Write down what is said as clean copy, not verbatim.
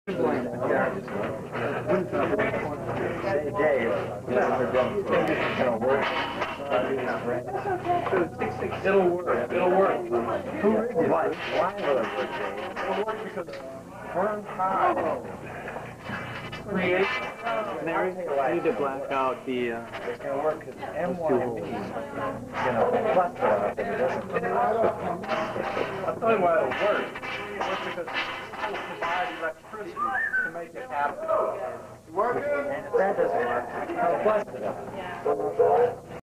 It'll work. It'll work. Why will it work, Dave? It'll work because burn high create. Mary, I need to black out the. It's going to work because M1 is going to cluster up and it doesn't. I'll tell you why it'll work. It'll work because it will provide electricity to make it happen. And if that doesn't work, it'll cluster up.